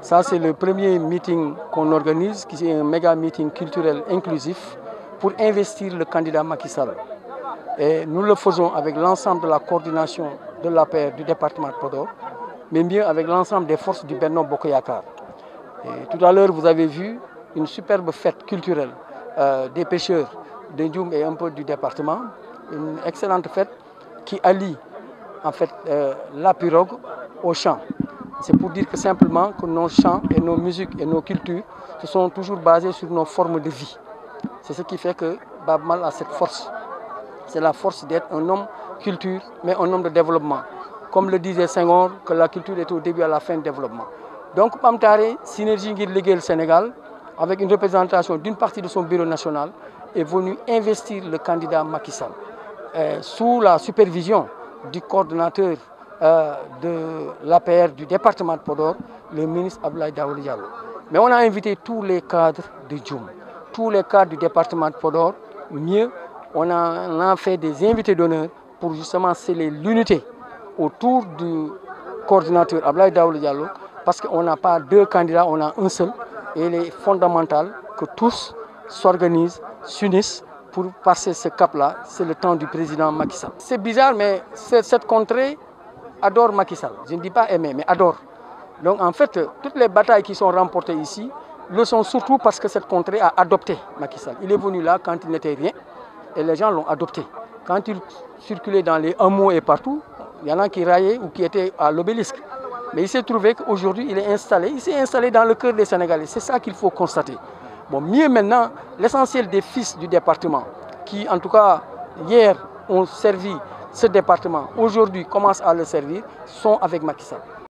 Ça, c'est le premier meeting qu'on organise, qui est un méga meeting culturel inclusif pour investir le candidat Macky Sall. Et nous le faisons avec l'ensemble de la coordination de l'APR du département de Podor, mais mieux avec l'ensemble des forces du Benno Bokk Yakaar. Et tout à l'heure, vous avez vu une superbe fête culturelle des pêcheurs de Ndioum et un peu du département. Une excellente fête qui allie en fait la pirogue au chant. C'est pour dire que simplement que nos chants et nos musiques et nos cultures se sont toujours basés sur nos formes de vie. C'est ce qui fait que Baaba Maal a cette force. C'est la force d'être un homme culture, mais un homme de développement. Comme le disait Senghor, que la culture est au début et à la fin du développement. Donc, Mame Taré, synergie ngir liggéeyal Sénégal, avec une représentation d'une partie de son bureau national, est venu investir le candidat Macky Sall. Sous la supervision du coordonnateur de l'APR du département de Podor, le ministre Abdoulaye Daouda Diallo. Mais on a invité tous les cadres de Ndioum, tous les cadres du département de Podor. Mieux, on a fait des invités d'honneur pour justement sceller l'unité autour du coordinateur Abdoulaye Daouda Diallo, parce qu'on n'a pas deux candidats, on a un seul. Et il est fondamental que tous s'organisent, s'unissent pour passer ce cap-là. C'est le temps du président Macky Sall. C'est bizarre, mais cette contrée adore Macky Sall. Je ne dis pas aimer, mais adore. Donc en fait, toutes les batailles qui sont remportées ici le sont surtout parce que cette contrée a adopté Macky Sall. Il est venu là quand il n'était rien et les gens l'ont adopté. Quand il circulait dans les hameaux et partout, il y en a qui raillaient ou qui étaient à l'obélisque. Mais il s'est trouvé qu'aujourd'hui, il s'est installé dans le cœur des Sénégalais. C'est ça qu'il faut constater. Bon, mieux maintenant, l'essentiel des fils du département, qui en tout cas hier ont servi ce département, aujourd'hui commencent à le servir, sont avec Macky Sall.